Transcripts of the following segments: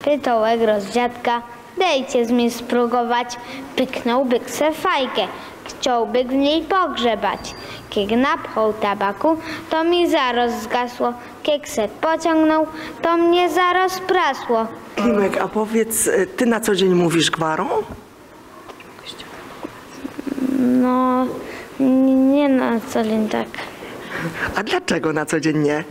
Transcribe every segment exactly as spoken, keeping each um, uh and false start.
Pytołek rozdziadka, dejcie z mnie spróbować. Pyknąłby se fajkę, chciałby w niej pogrzebać. Kiek napchał tabaku, to mi zaraz zgasło. Kiek se pociągnął, to mnie zaraz prasło. Klimek, a powiedz, ty na co dzień mówisz gwarą? No, nie na co dzień tak. A dlaczego na co dzień nie?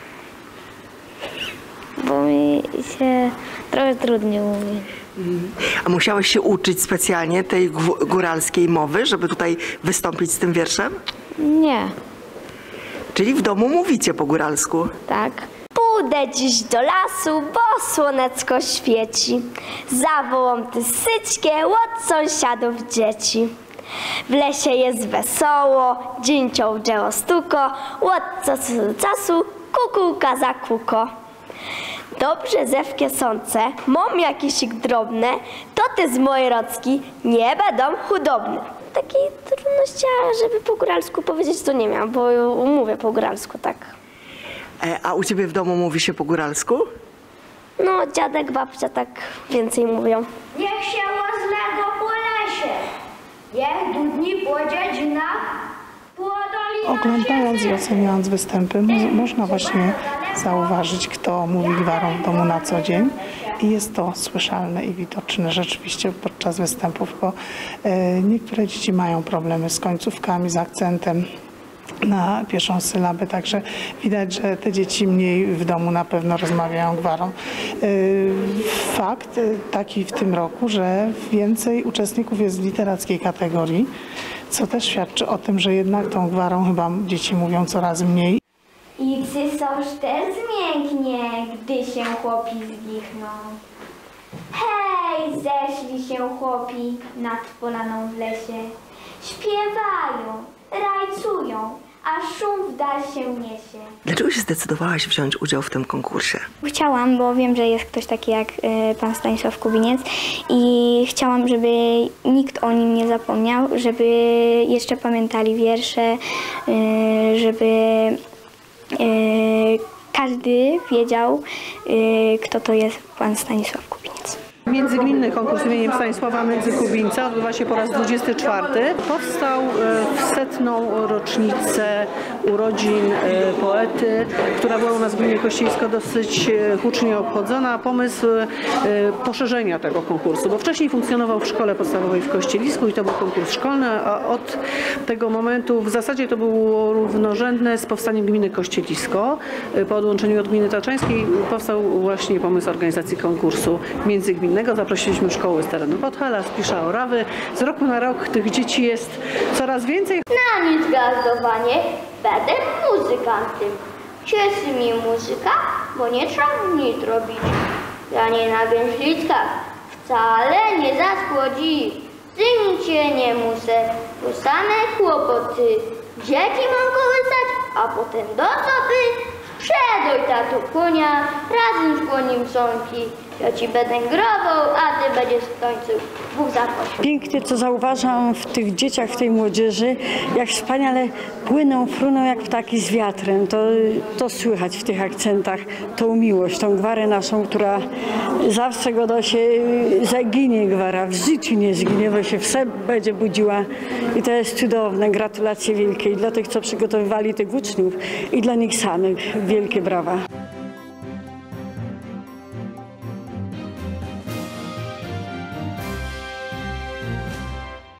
Bo mi się trochę trudniej mówi. A musiałeś się uczyć specjalnie tej góralskiej mowy, żeby tutaj wystąpić z tym wierszem? Nie, Czyli w domu mówicie po góralsku? tak. Pójdę dziś do lasu, bo słoneczko świeci. Zawołam ty syćkie od sąsiadów dzieci. W lesie jest wesoło, dzięcioł dzieło stuko, od czasu do czasu kukułka za kuko. Dobrze zewkie sące, mam jakieś ich drobne, to ty z mojej rocki nie będą chudobne. Takiej trudności, żeby po góralsku powiedzieć, to nie miałam, bo mówię po góralsku, tak. E, a u ciebie w domu mówi się po góralsku? No, dziadek, babcia tak więcej mówią. Niech się łazlego po lesie, niech dudni po dziedzinach, płodoli. Oglądając i oceniając występy, mo można właśnie zauważyć, kto mówi gwarą w domu na co dzień. I jest to słyszalne i widoczne rzeczywiście podczas występów, bo e, niektóre dzieci mają problemy z końcówkami, z akcentem na pierwszą sylabę, także widać, że te dzieci mniej w domu na pewno rozmawiają gwarą. Fakt taki w tym roku, że więcej uczestników jest w literackiej kategorii, co też świadczy o tym, że jednak tą gwarą chyba dzieci mówią coraz mniej. I psy są też zmięknie, gdy się chłopi zgichną. Hej, zeszli się chłopi nad polaną w lesie. Śpiewają, rajcują, a szum w dal się niesie. Dlaczego się zdecydowałaś wziąć udział w tym konkursie? Chciałam, bo wiem, że jest ktoś taki jak y, pan Stanisław Kubiniec i chciałam, żeby nikt o nim nie zapomniał, żeby jeszcze pamiętali wiersze, y, żeby y, każdy wiedział, y, kto to jest pan Stanisław Kubiniec. Międzygminny konkurs imieniem Stanisława Międzykubińca odbywa się po raz dwudziesty czwarty. Powstał w setną rocznicę urodzin poety, która była u nas w gminie Kościelisko dosyć hucznie obchodzona. Pomysł poszerzenia tego konkursu, bo wcześniej funkcjonował w szkole podstawowej w Kościelisku i to był konkurs szkolny, a od tego momentu w zasadzie to było równorzędne z powstaniem gminy Kościelisko. Po odłączeniu od gminy Taczańskiej powstał właśnie pomysł organizacji konkursu międzygminnego. Zaprosiliśmy szkoły z terenu Podhala, z Pisza, Orawy. Z roku na rok tych dzieci jest coraz więcej. Na nic gazdowanie, będę muzykantem. Cieszy mi muzyka, bo nie trzeba nic robić. Ja nie na gęślickach wcale nie zaschłodzi. Z cię nie muszę, bo same kłopoty. Dzieci mam kołysać, a potem do sopy. Przedoj tatu konia, razem z koniem sąki. Ja ci będę grował, a ty będziesz tańczył dwóch zakosi. Pięknie to zauważam w tych dzieciach, w tej młodzieży, jak wspaniale płyną, fruną jak ptaki z wiatrem. To, to słychać w tych akcentach, tą miłość, tą gwarę naszą, która zawsze go do się zaginie gwara, w życiu nie zginie, bo się w sobie będzie budziła. I to jest cudowne. Gratulacje wielkie i dla tych, co przygotowywali tych uczniów i dla nich samych. Wielkie brawa.